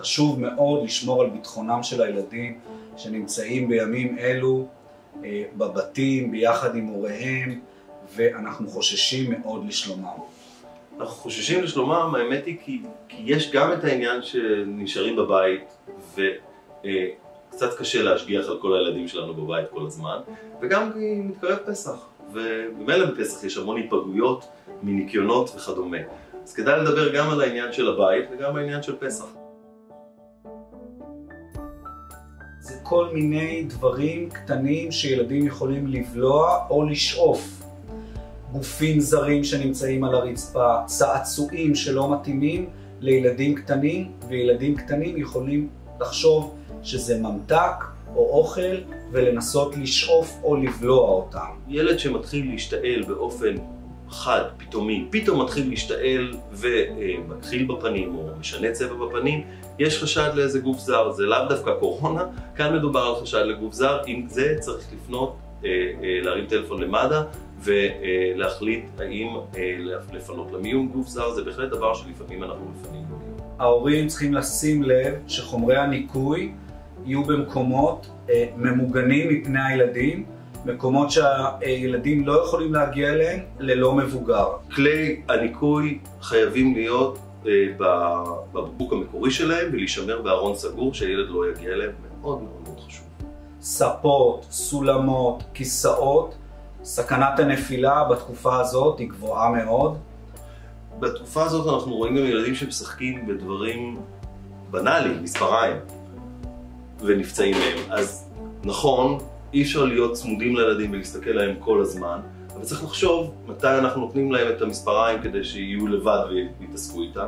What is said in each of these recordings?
חשוב מאוד לשמור על ביטחונם של הילדים שנמצאים בימים אלו בבתים ביחד עם הוריהם, ואנחנו חוששים מאוד לשלומם. אנחנו חוששים לשלומם, האמת היא כי יש גם את העניין שנשארים בבית וקצת קשה להשגיח על כל הילדים שלנו בבית כל הזמן, וגם כי מתקרב פסח, ובמילא בפסח יש המון היפגעויות מניקיונות וכדומה. אז כדאי לדבר גם על העניין של הבית וגם העניין של פסח. זה כל מיני דברים קטנים שילדים יכולים לבלוע או לשאוף. גופים זרים שנמצאים על הרצפה, צעצועים שלא מתאימים לילדים קטנים, וילדים קטנים יכולים לחשוב שזה ממתק או אוכל ולנסות לשאוף או לבלוע אותם. ילד שמתחיל להשתעל באופן חד, פתאום מתחיל להשתעל ומתחיל בפנים או משנה צבע בפנים, יש חשד לאיזה גוף זר. זה לאו דווקא קורונה, כאן מדובר על חשד לגוף זר. עם זה צריך לפנות, להרים טלפון למד"א ולהחליט האם לפנות למיון גוף זר. זה בהחלט דבר שלפעמים אנחנו מפנים במיון. ההורים צריכים לשים לב שחומרי הניקוי יהיו במקומות ממוגנים מפני הילדים, מקומות שהילדים לא יכולים להגיע אליהם ללא מבוגר. כלי הניקוי חייבים להיות בבקבוק המקורי שלהם ולהישמר בארון סגור שהילד לא יגיע אליהם. מאוד מאוד מאוד חשוב. ספות, סולמות, כיסאות, סכנת הנפילה בתקופה הזאת היא גבוהה מאוד. בתקופה הזאת אנחנו רואים גם ילדים שמשחקים בדברים בנאליים, מספריים, ונפצעים מהם. אז נכון, אי אפשר להיות צמודים לילדים ולהסתכל להם כל הזמן, אבל צריך לחשוב מתי אנחנו נותנים להם את המספריים כדי שיהיו לבד ויתעסקו איתם.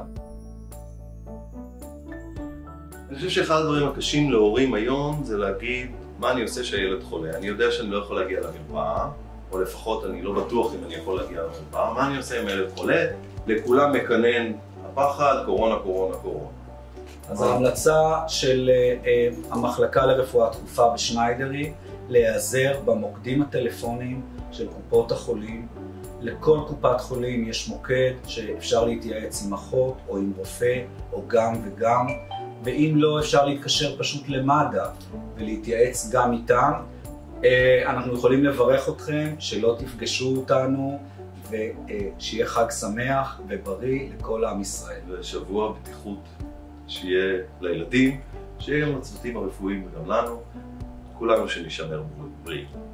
אני חושב שאחד הדברים הקשים להורים היום זה להגיד מה אני עושה שהילד חולה. אני יודע שאני לא יכול להגיע למרפאה, או לפחות אני לא בטוח אם אני יכול להגיע למרפאה. מה אני עושה אם הילד חולה? לכולם מקנן הפחד, קורונה, קורונה, קורונה. אז ההמלצה של המחלקה לרפואה דחופה בשניידרי להיעזר במוקדים הטלפוניים של קופות החולים. לכל קופת חולים יש מוקד שאפשר להתייעץ עם אחות או עם רופא או גם וגם, ואם לא אפשר להתקשר פשוט למד"א ולהתייעץ גם איתם. אנחנו יכולים לברך אתכם שלא תפגשו אותנו, ושיהיה חג שמח ובריא לכל עם ישראל. ושבוע בטיחות שיהיה לילדים, שיהיה גם לצוותים הרפואיים וגם לנו, כולנו שנשמר בריאים.